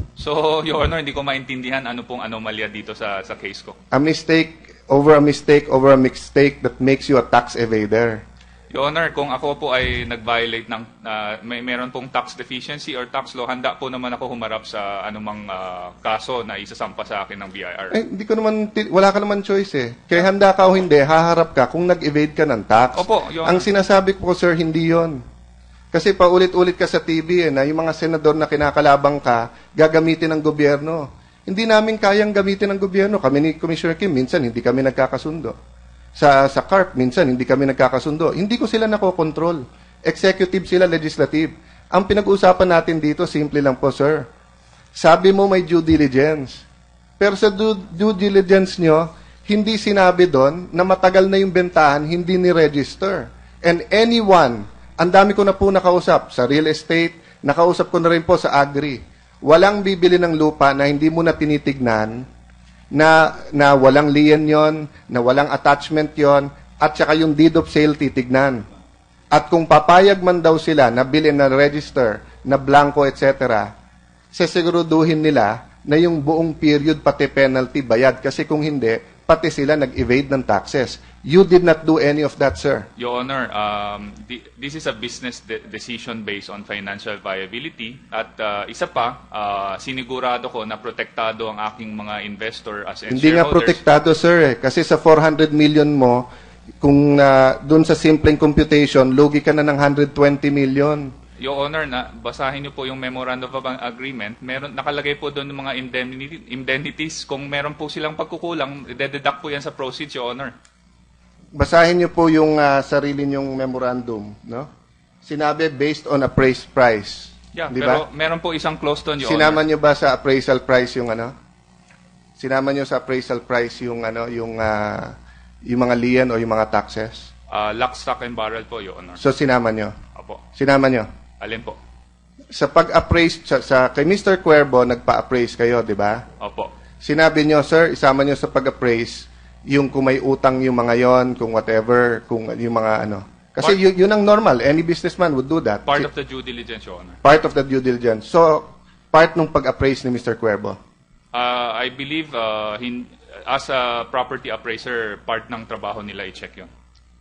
So, Your Honor, hindi ko maintindihan ano pong anomalya dito sa, sa case ko. A mistake over a mistake over a mistake that makes you a tax evader. Your Honor, kung ako po ay nag-violate ng, uh, may meron pong tax deficiency or tax law, handa po naman ako humarap sa anumang uh, kaso na isasampa sa akin ng B I R. Eh, hindi ko naman, ti- wala ka naman choice eh. Kaya handa ka o hindi, haharap ka kung nag-evade ka ng tax. Opo, Your Ang Honor. sinasabi ko, sir, hindi yon. Kasi paulit-ulit ka sa T V eh, na yung mga senador na kinakalabang ka, gagamitin ng gobyerno. Hindi namin kayang gamitin ng gobyerno. Kami ni Commissioner Kim, minsan hindi kami nagkakasundo. Sa sa C A R P, minsan hindi kami nagkakasundo. Hindi ko sila nakokontrol. Executive sila, legislative. Ang pinag-uusapan natin dito, simple lang po, sir. Sabi mo may due diligence. Pero sa due, due diligence nyo, hindi sinabi doon na matagal na yung bentahan, hindi ni-register. And anyone, ang dami ko na po nakausap sa real estate, nakausap ko na rin po sa agri. Walang bibili ng lupa na hindi mo na tinitignan, na, na walang lien yon, na walang attachment yon, at saka yung deed of sale titignan. At kung papayag man daw sila na bilhin na register, na blanco, et cetera, sesiguruduhin nila na yung buong period pati penalty bayad. Kasi kung hindi, pati sila nag-evade ng taxes. You did not do any of that, sir. Your Honor, um, di- this is a business de- decision based on financial viability. At uh, isa pa, uh, sinigurado ko na protektado ang aking mga investor as and Hindi nga shareholders. protektado, sir. Eh. Kasi sa four hundred million mo, kung uh, dun sa simpleng computation, lugi ka na ng one hundred twenty million. Your Honor, na basahin niyo po yung memorandum of agreement. Meron nakalagay po doon ng mga indemnity, indemnities. Kung meron po silang pagkukulang, dededuct po yan sa proceeds, Your Honor. Basahin niyo po yung uh, sarili niyong memorandum, no? Sinabi based on appraised price. Yeah, Di pero ba? meron po isang clause doon, Your Sinama Honor. niyo ba sa appraisal price yung ano? Sinama niyo sa appraisal price yung ano, yung uh, yung mga lien o yung mga taxes? Uh, lock, stock, and barrel po, Your Honor. So sinama niyo. Opo. Sinama niyo. Alin po? Sa pag-appraise sa, sa kay Mister Cuervo, nagpa-appraise kayo, di ba? Opo. Sinabi niyo, sir, isama niyo sa pag-appraise yung kung may utang yung mga yon, kung whatever, kung yung mga ano. Kasi Part- yun, yun ang normal. Any businessman would do that. Part Si- of the due diligence, Your Honor. part of the due diligence. So, part nung pag-appraise ni Mister Cuervo. Uh, I believe uh, hin- as a property appraiser, part ng trabaho nila i-check yun.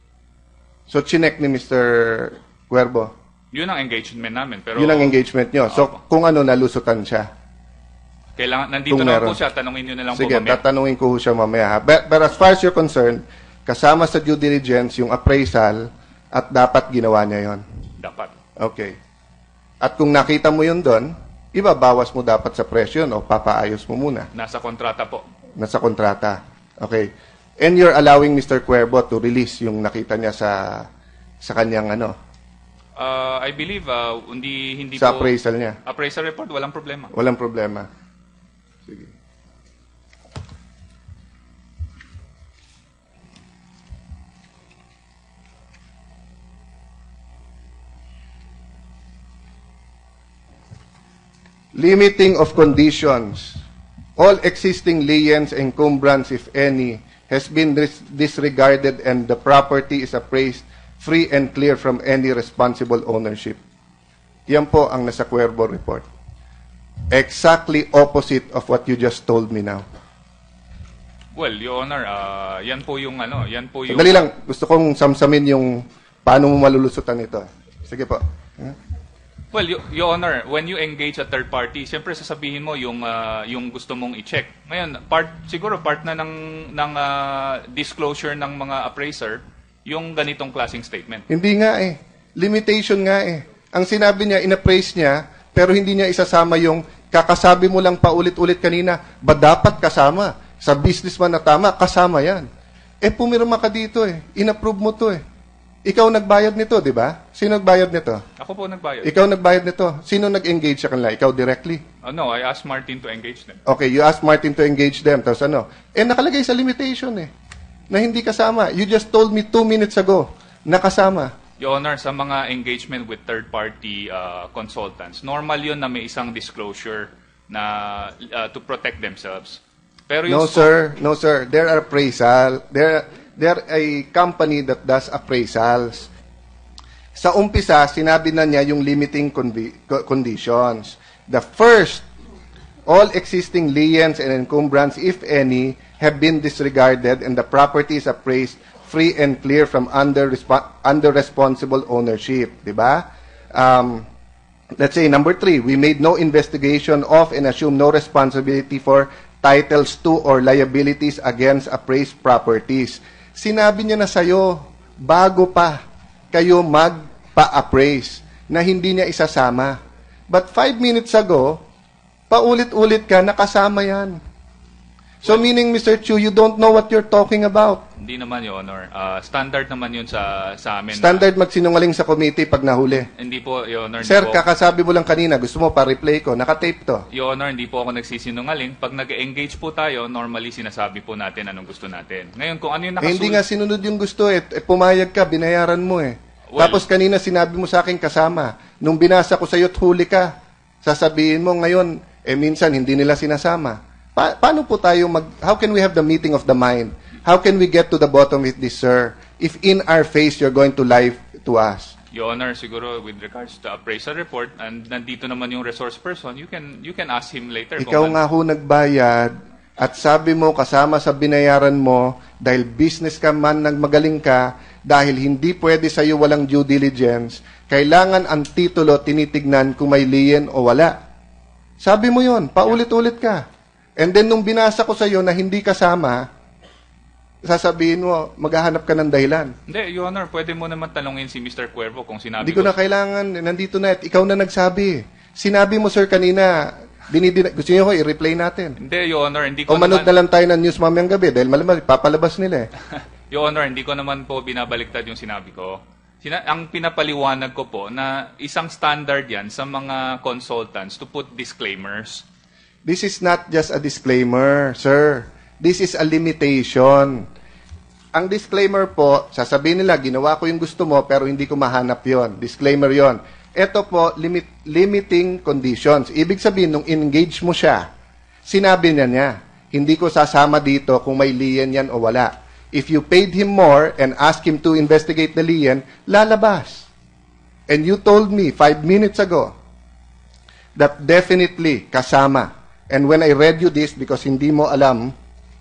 So, chinek ni Mister Cuervo. Yun ang engagement namin. Pero Yun ang engagement nyo. So, Opo. kung ano, nalusutan siya. kailangan, nandito Kung na po meron. siya, tanungin nyo na lang Sige, po mamaya. tatanungin ko siya mamaya. ha. But, but as far as you're concerned, kasama sa due diligence yung appraisal at dapat ginawa niya yon. Dapat. Okay. At kung nakita mo yun doon, ibabawas mo dapat sa presyo o papaayos mo muna. Nasa kontrata po. Nasa kontrata. Okay. And you're allowing Mister Cuervo to release yung nakita niya sa sa kanyang ano, Uh, I believe, uh, hindi, hindi sa po... appraisal niya. Appraisal report, walang problema. Walang problema. Sige. limiting of conditions. All existing liens, encumbrance, if any, has been dis- disregarded and the property is appraised free and clear from any responsible ownership. Yan po ang nasa Cuervo report. Exactly opposite of what you just told me now. Well, Your Honor, uh, yan po yung ano, yan po yung... Dali lang, gusto kong samsamin yung paano mo malulusutan ito. Sige po. Huh? Well, Your, Your Honor, when you engage a third party, siyempre sasabihin mo yung uh, yung gusto mong i-check. Ngayon, part siguro part na ng ng uh, disclosure ng mga appraiser yung ganitong klaseng statement. Hindi nga eh. Limitation nga eh. Ang sinabi niya, in-appraise niya, pero hindi niya isasama yung kakasabi mo lang paulit-ulit kanina, ba dapat kasama? Sa business man na tama, kasama yan. Eh, pumirma ka dito eh. In-approve mo to eh. Ikaw nagbayad nito, di ba? Sino nagbayad nito? Ako po nagbayad. Ikaw nagbayad nito. Sino nag-engage sa kanila? Ikaw directly? Uh, no, I asked Martin to engage them. Okay, you asked Martin to engage them. Tapos ano? Eh, nakalagay sa limitation eh. Na hindi kasama. You just told me two minutes ago na kasama. Your Honor, sa mga engagement with third-party uh, consultants, normal yun na may isang disclosure na uh, to protect themselves. Pero yung No, scope- sir. No, sir. There are appraisal. There, they're a company that does appraisals. Sa umpisa, sinabi na niya yung limiting convi- co- conditions. The first, all existing liens and encumbrance, if any, have been disregarded and the property is appraised free and clear from under, respo- under responsible ownership. Diba? Um, let's say, number three, we made no investigation of and assume no responsibility for titles to or liabilities against appraised properties. Sinabi niya na sa'yo, bago pa kayo magpa-appraise, na hindi niya isasama. But five minutes ago, paulit-ulit ka, nakasama yan. So meaning, Mister Chu, you don't know what you're talking about. Hindi naman, Your Honor. Uh, standard naman yun sa, sa amin. Standard magsinungaling sa committee pag nahuli. Hindi po, Your Honor. Sir, hindi po, kakasabi mo lang kanina, gusto mo pa-replay ko, nakatape to. Your Honor, hindi po ako nagsisinungaling. Pag nag-engage po tayo, normally sinasabi po natin anong gusto natin. Ngayon, kung ano yung Eh, nakasul... hindi nga sinunod yung gusto eh. eh pumayag ka, binayaran mo eh. Well- Tapos kanina sinabi mo sa akin kasama. Nung binasa ko sa'yo at huli ka, sasabihin mo ngayon, eh minsan hindi nila sinasama. Pa- paano po tayo mag... How can we have the meeting of the mind? How can we get to the bottom with this, sir? If in our face you're going to lie to us. Your Honor, siguro with regards to appraisal report, and nandito naman yung resource person, you can you can ask him later. Ikaw kung nga ho nagbayad at sabi mo kasama sa binayaran mo dahil business ka man nagmagaling ka, dahil hindi pwede sa iyo walang due diligence, kailangan ang titulo tinitignan kung may lien o wala. Sabi mo yon, paulit-ulit ka. And then nung binasa ko sa iyo na hindi kasama, sasabihin mo, maghahanap ka ng dahilan. Hindi, Your Honor, pwede mo naman tanungin si Mister Cuervo kung sinabi Hindi ko na kailangan, nandito na, ikaw na nagsabi. Sinabi mo, sir, kanina, dinidina, gusto niyo ko, i-replay natin. Hindi, Your Honor, hindi ko O manood na naman... lang tayo ng news mamayang gabi dahil malamang papalabas nila eh. Your Honor, hindi ko naman po binabaliktad yung sinabi ko. Sina- ang pinapaliwanag ko po na isang standard yan sa mga consultants to put disclaimers. This is not just a disclaimer, sir. This is a limitation. Ang disclaimer po, sasabihin nila, ginawa ko yung gusto mo pero hindi ko mahanap yon. Disclaimer yon. Ito po, limit, limiting conditions. Ibig sabihin, nung engage mo siya, sinabi niya niya, hindi ko sasama dito kung may lien yan o wala. If you paid him more and asked him to investigate the lien, lalabas. And you told me five minutes ago that definitely kasama. And when I read you this, because hindi mo alam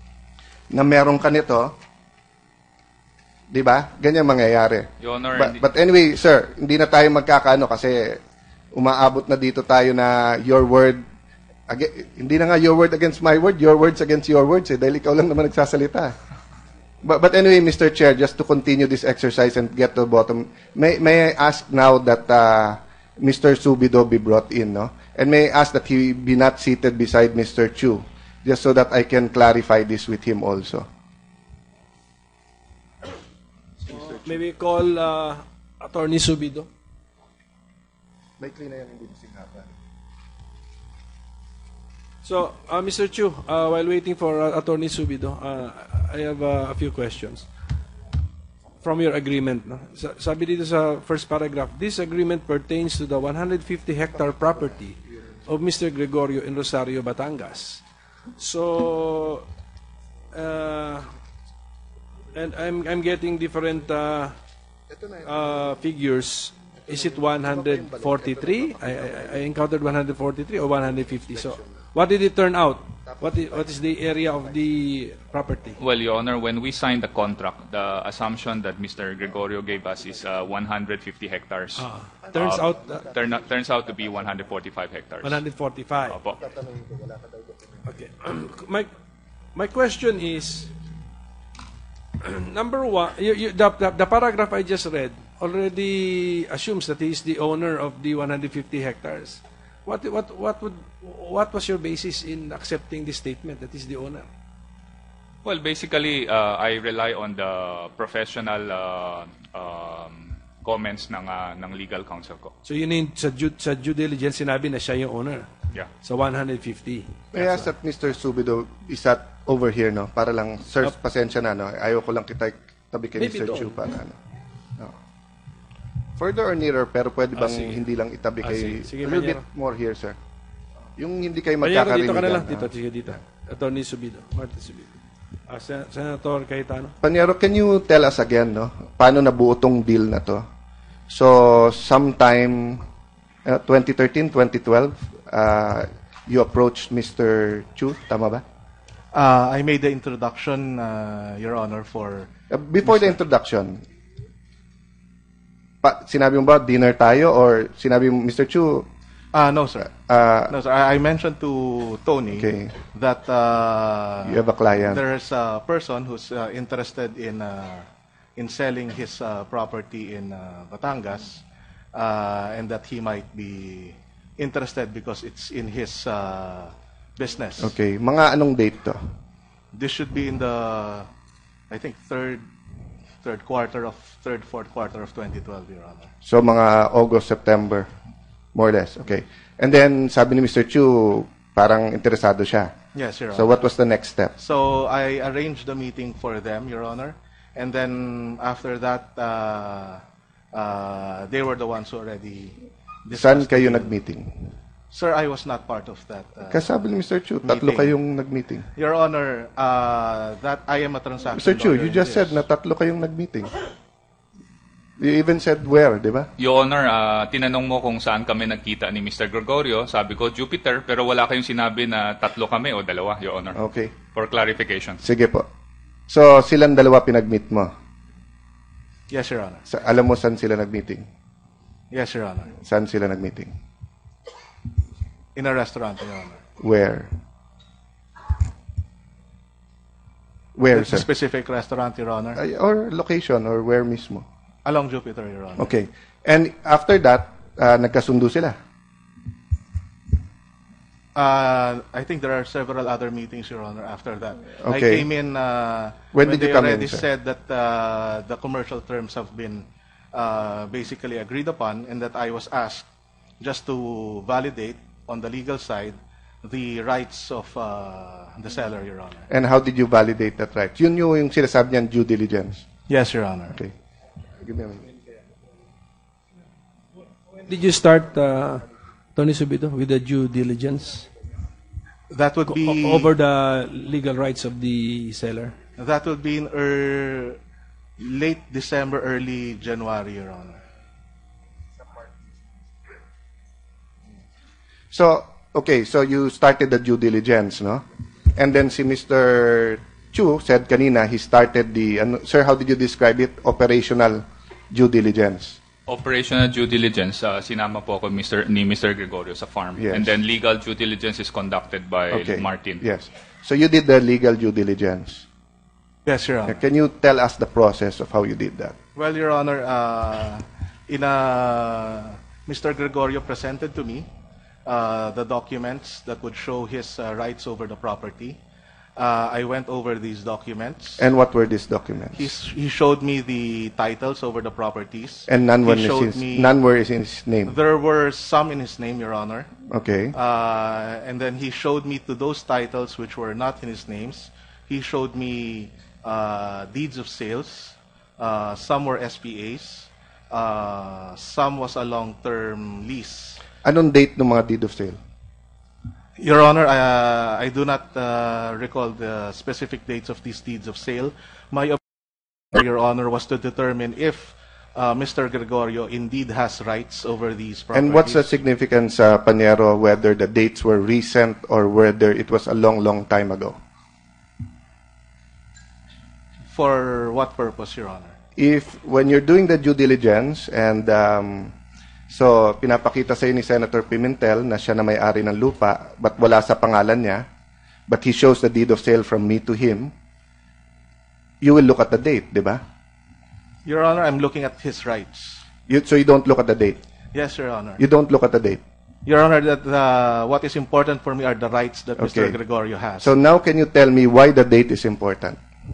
na meron ka nito, di ba? Ganyan mangyayari. Your Honor, But, hindi- but anyway, sir, hindi na tayo magkakaano kasi umaabot na dito tayo na your word, ag- hindi na nga your word against my word, your words against your words eh, dahil ikaw lang naman nagsasalita. But, but anyway, Mister Chair, just to continue this exercise and get to the bottom, may, may I ask now that uh, Mister Subido be brought in, no? And may I ask that he be not seated beside Mister Chu, just so that I can clarify this with him also. Maybe call uh, Attorney Subido. So, uh, Mister Chu, uh, while waiting for uh, Attorney Subido, uh, I have uh, a few questions. From your agreement, no? Sa- sabi dito sa first paragraph, this agreement pertains to the one hundred fifty hectare property of Mister Gregorio in Rosario, Batangas. So, uh, and I'm I'm getting different uh, uh, figures. Is it one hundred forty-three? I, I, I encountered one hundred forty-three or one hundred fifty. So, what did it turn out? What is, what is the area of the property? Well, Your Honor, when we signed the contract, the assumption that Mister Gregorio gave us is uh, one hundred fifty hectares. Ah, turns Uh, out uh, turn, turns out to be one hundred forty-five hectares. one hundred forty-five. Opo. Okay. my my question is, number one, you, you, the, the, the paragraph I just read already assumes that he is the owner of the one hundred fifty hectares. What what what would what was your basis in accepting this statement that he's the owner? Well, basically, uh, I rely on the professional uh, um, comments ng uh, ng legal counsel ko. So yun yung sa due, sa due diligence sinabi na siya yung owner. Yeah. Sa one hundred fifty. May I ask that Mister Subido is that over here, no? Para lang, sir, pasensya na, no? Ayaw ko lang kita tabi kay Maybe Mister doon. Chu para, ano? No. Further or nearer, pero pwede Ah, bang sige. hindi lang itabi Ah, kay... sige. Sige, a little Panyero. bit more here, sir. Yung hindi kayo Panyero, dito ka na lang. magkakarinigan. Dito, ah. sige, dito. Attorney Subido. Martin Subido. Ah, Sen- Senator Cayetano. Panyero, can you tell us again, no? Paano nabuo tong deal na to? So, sometime uh, twenty thirteen, twenty twelve, uh, you approached Mister Chu, tama ba? Uh, I made the introduction, uh, Your Honor, for... Uh, before the introduction, pa, sinabi mo ba dinner tayo or sinabi mo, Mister Chu, Uh, no, sir. uh, No, sir. I, I mentioned to Tony Okay. that uh, you have a client. there's a person who's uh, interested in uh, in selling his uh, property in uh, Batangas, uh, and that he might be interested because it's in his uh, business. Okay, mga anong date to? This should be in the, I think, third third quarter of third fourth quarter of twenty twelve, Your Honor. So mga August, September, more or less. Okay. And then sabi ni Mister Chu, parang interesado siya. Yes, Your Honor. So what was the next step? So I arranged the meeting for them, Your Honor, and then after that, uh, uh, they were the ones who already Saan discussed. kayo the- nag-meeting? Sir, I was not part of that. Uh, Kasi sabi ni Mister Chu, tatlo meeting. kayong nag-meeting. Your Honor, uh, that I am a transaction Mister Chu, lawyer you in just this. said na tatlo kayong nag-meeting. You even said where, di ba? Your Honor, ah, tinanong mo kung saan kami nagkita ni Mister Gregorio. Sabi ko, Jupiter, pero wala kayong sinabi na tatlo kami o dalawa, Your Honor. Okay. For clarification. Sige po. So, silang dalawa pinag-meet mo. Yes, Your Honor. Sa, alam mo saan sila nag-meeting? Yes, Your Honor. Saan sila nag-meeting? In a restaurant, Your Honor. Where? Where, It's a sir? specific restaurant, Your Honor. Ay, or location, or where mismo? Along Jupiter, Your Honor. Okay. And after that, uh, nagkasundo sila. Uh, I think there are several other meetings, Your Honor, after that. I Okay. came in uh, When did they you come in, already sir? said that uh, the commercial terms have been uh, basically agreed upon and that I was asked just to validate on the legal side the rights of uh, the seller, Your Honor. And how did you validate that right? Yun yung, yung sinasabi niyan, due diligence. Yes, Your Honor. Okay. Give me a minute. Did you start, uh, Tony Subido, with the due diligence That would be o- over the legal rights of the seller? that would be in er, late December, early January, Your Honor. So, okay, so you started the due diligence, no? And then si Mister Chu said kanina, he started the, ano, sir, how did you describe it? Operational due diligence. Operational due diligence, ah, sinama po ako Mister ni Mister Gregorio sa farm. Yes. And then legal due diligence is conducted by Okay. Martin. Yes. So you did the legal due diligence. Yes, Your Honor. Can you tell us the process of how you did that? Well, Your Honor, uh, in a, Mister Gregorio presented to me uh, the documents that would show his uh, rights over the property. Uh, I went over these documents. And what were these documents? He's, he showed me the titles over the properties. And none were, he in showed his, me, none were in his name. There were some in his name, Your Honor. Okay. Uh, and then he showed me to those titles which were not in his names. He showed me uh, deeds of sales. Uh, some were S P As. Uh, some was a long-term lease. Anong date ng mga deed of sale? Your Honor, uh, I do not uh, recall the specific dates of these deeds of sale. My objective, Your Honor, was to determine if uh, Mister Gregorio indeed has rights over these properties. And what's the significance, uh, Paniero, whether the dates were recent or whether it was a long, long time ago? For what purpose, Your Honor? If, when you're doing the due diligence and um, so, pinapakita sa'yo ni Senator Pimentel na siya na may-ari ng lupa, but wala sa pangalan niya, but he shows the deed of sale from me to him, you will look at the date, di ba? Your Honor, I'm looking at his rights. You, so you don't look at the date? Yes, Your Honor. You don't look at the date? Your Honor, that uh, what is important for me are the rights that Mister Okay. Gregorio has. So now can you tell me why the date is important?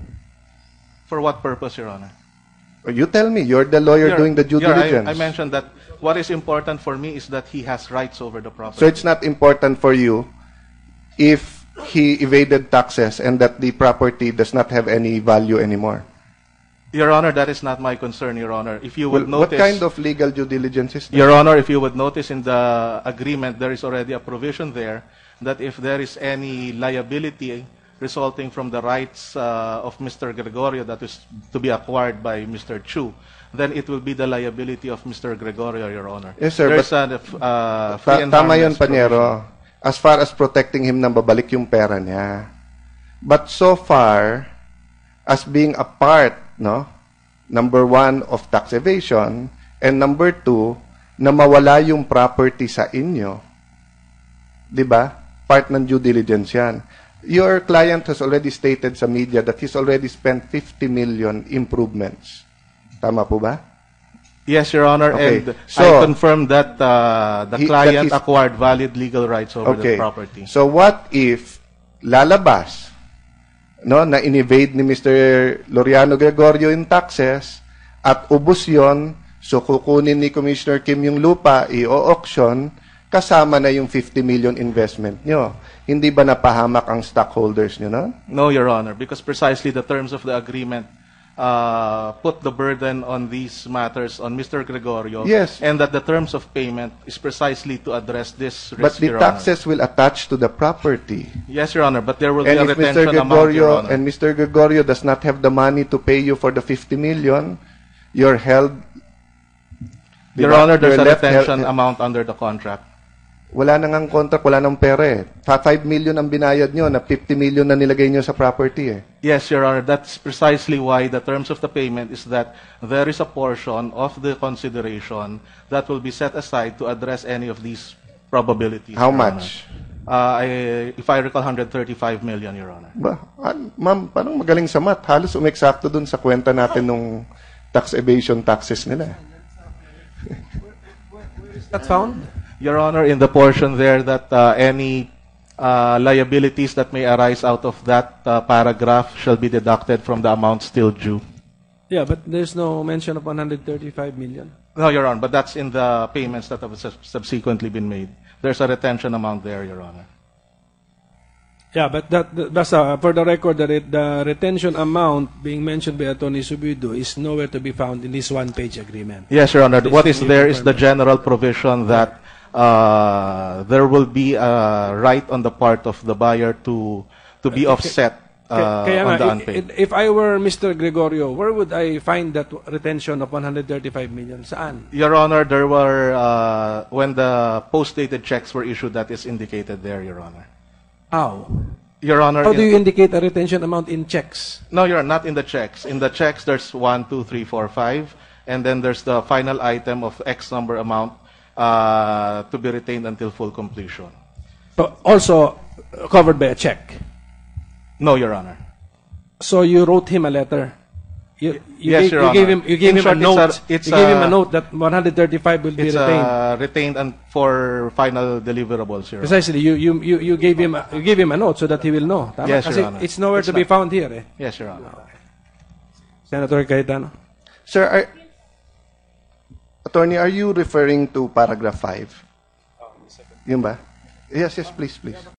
For what purpose, Your Honor? You tell me. You're the lawyer Your- doing the due Your- diligence. I, I mentioned that what is important for me is that he has rights over the property. So it's not important for you if he evaded taxes and that the property does not have any value anymore. Your Honor, that is not my concern, Your Honor. If you Well, would what notice, kind of legal due diligence is that? Your Honor, if you would notice in the agreement, there is already a provision there that if there is any liability resulting from the rights uh, of Mister Gregorio that is to be acquired by Mister Chu, then it will be the liability of Mister Gregorio, Your Honor. Yes, sir, There's but- a uh, free Ta- and tama yun, harmless provision. Paniero. As far as protecting him na babalik yung pera niya. But so far, as being a part, no, number one, of tax evasion, and number two, na mawala yung property sa inyo, di ba? Part ng due diligence yan. Your client has already stated sa media that he's already spent fifty million improvements. Tama po ba? Yes, Your Honor, Okay. and So- I confirm that uh, the He- that client he's- acquired valid legal rights over Okay. the property. So what if lalabas no na inevade ni Mister Loriano Gregorio in taxes at ubos yon, so kukunin ni Commissioner Kim yung lupa, i-auction, kasama na yung fifty million investment nyo. Hindi ba napahamak ang stockholders nyo, no? No, Your Honor, because precisely the terms of the agreement uh, put the burden on these matters on Mister Gregorio. Yes. And that the terms of payment is precisely to address this risk, But the Your taxes will attach to the property. Honor. Yes, Your Honor, but there will And be a if Mister retention amount, Your Gregorio Honor. and Mister Gregorio does not have the money to pay you for the fifty million, you're held. Your Diba? Honor, there's You're a left held- retention amount under the contract. Wala nang ang contract, wala nang pera eh. five million ang binayad nyo, na fifty million na nilagay nyo sa property eh. Yes, Your Honor, that's precisely why the terms of the payment is that there is a portion of the consideration that will be set aside to address any of these probabilities. How Your much? Honor. Uh, I, if I recall, one hundred thirty-five million, Your Honor. Ba, an- ma'am, parang magaling sa math. Halos umeksakto dun sa kwenta natin nung tax evasion taxes nila. That found? Your Honor, in the portion there that uh, any uh, liabilities that may arise out of that uh, paragraph shall be deducted from the amount still due. Yeah, but there's no mention of one hundred thirty-five million. No, Your Honor, but that's in the payments that have sub- subsequently been made. There's a retention amount there, Your Honor. Yeah, but that, that- that's uh, for the record, the, re- the retention amount being mentioned by Attorney Subido is nowhere to be found in this one-page agreement. Yes, Your Honor. Please, What is can you there is the confirm general provision that uh, there will be a right on the part of the buyer to to be offset uh, Kaya on nga, the i- unpaid. i- if I were Mister Gregorio, where would I find that retention of one hundred thirty-five million? Saan? Your Honor, there were uh, when the post-dated checks were issued, that is indicated there, Your Honor. How? Your Honor, How do in- you indicate a retention amount in checks? no, You're not in the checks. In the checks, there's one, two, three, four, five, and then there's the final item of X number amount uh, to be retained until full completion. So also uh, covered by a check. No, Your Honor. So you wrote him a letter. You, you Yes, gave, Your you gave Honor. him you gave In him short, a it's a- note. it's you gave him a- a note that one hundred thirty-five will be It's retained. uh, retained and for final deliverables, Your Honor. Precisely, you, you you you gave him a, you gave him a note so that he will know. Tama? Yes, Your Kasi Honor. it's nowhere It's to be not- found here. Eh. Yes, Your Honor. Senator Cayetano. Sir, are, Attorney, are you referring to paragraph five? Yun ba? Yes, yes, please, please.